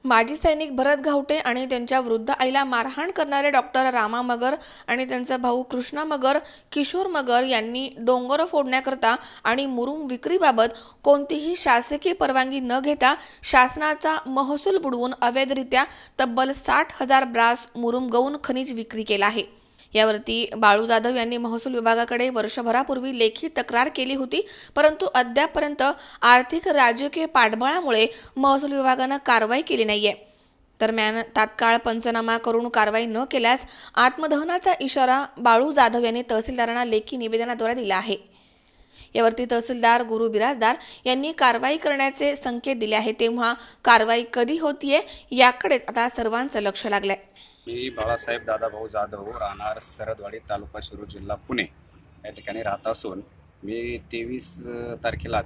माजी सैनिक भरत घावटे आणि त्यांच्या वृद्ध आईला मारहाण करणारे डॉक्टर रामा मगर आणि त्यांचा भाऊ कृष्णा मगर, किशोर मगर यांनी डोंगर फोडण्याकरता आणि मुरुम विक्रीबाबत कोणतीही शासकीय परवानगी न घेता शासनाचा महसूल बुडवून अवैधरित्या तब्बल 60,000 ब्रास मुरुम गौण खनिज विक्री केला आहे। यावरती बाळू जाधव यांनी महसूल विभागाकडे वर्षभरापूर्वी लेखी तक्रार केली होती, परंतु अद्यापपर्यंत आर्थिक राजकीय पाठबळामुळे महसूल विभागाने कारवाई केली नाहीये। दरम्यान तात्काळ पंचनामा करून कारवाई न केल्यास आत्मदहनाचा इशारा बाळू जाधव यांनी तहसीलदारांना लेखी निवेदनाद्वारे दिला आहे। यावरती तहसीलदार गुरु बिराजदार यांनी कारवाई करण्याचे संकेत दिले आहेत, तेव्हा कारवाई कधी होतीये याकडे आता सर्वांचं लक्ष लागलंय। मी बाळासाहेब दादाभाऊ जाधव, राहणार सरदवाडी, तालुका शिरूर, जिल्हा पुणे या ठिकाणी राहत असून मी 23 तारखेला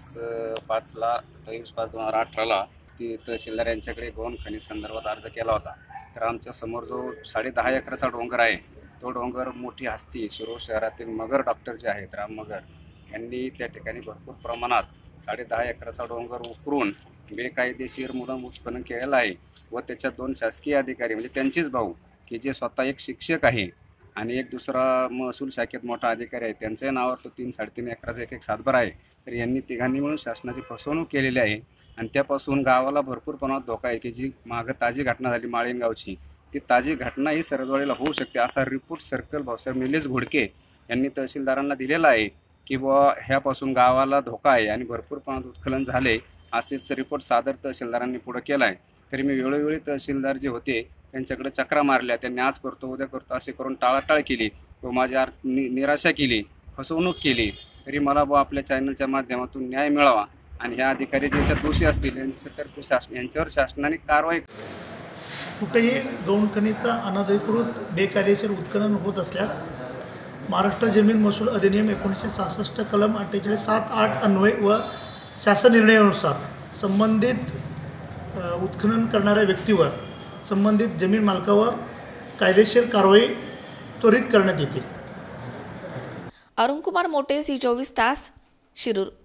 23/5/2018 ती तहसीलदार यांच्याकडे गौण खनिज संदर्भात अर्ज केला होता। तर आमच्या समोर जो 10.5 एकराचा डोंगर आहे, तो डोंगर मोठी हस्ती शिरूर शहरातील मगर डॉक्टर जे आहेत राम मगर यांनी त्या ठिकाणी भरपूर प्रमाणात 10.5 एकराचा डोंगर उकरून बेकायदेशीर मुरुम उत्खनन केलेलं आहे व त्याच्यात 2 शासकीय अधिकारी म्हणजे त्यांचेच भाऊ की जे स्वतः एक शिक्षक आहे आणि एक दुसरा महसूल शाखेत मोठा अधिकारी आहे, त्यांच्या नावावर तो 3-3.5 एकराचा एक सातबारा आहे। तर यांनी तिघांनी मिळून शासनाची फसवणूक केलेली आहे आणि त्यापासून गावाला भरपूर प्रमाणात धोका आहे की जी मागं ताजी घटना झाली माळीनगावची, ती ताजी घटना ही सरदवाडीला होऊ शकते असा रिपोर्ट सर्कल भाऊसाहेब निलेश घोडके यांनी तहसीलदारांना दिलेला आहे की बुवा ह्यापासून गावाला धोका आहे आणि भरपूर प्रमाणात उत्खनन झाले, असेच रिपोर्ट सादर तहसीलदारांनी पुढे केला आहे। तरी मी वेळोवेळी तहसीलदार जे होते त्यांच्याकडे चक्रा मारल्या, त्यांनी आज करतो उद्या करतो असे करून टाळाटाळ केली व माझी निराशा केली, फसवणूक केली। तरी मला आपल्या चॅनलच्या माध्यमातून न्याय मिळावा आणि ह्या अधिकारी ज्याच्यात दोषी असतील यांच्यावर शासनाने कारवाई। कुठेही गौण खनिजचा अनधिकृत बेकायदेशीर उत्खनन होत असल्यास महाराष्ट्र जमीन महसूल अधिनियम 1966 कलम 48(7)(8) अन्वये व शासन निर्णयानुसार संबंधित उत्खनन करणाऱ्या व्यक्तीवर, संबंधित जमीन मालकावर कायदेशीर कारवाई त्वरित करण्यात येते। अरुण कुमार मोटे, सी 24 तास, शिरूर।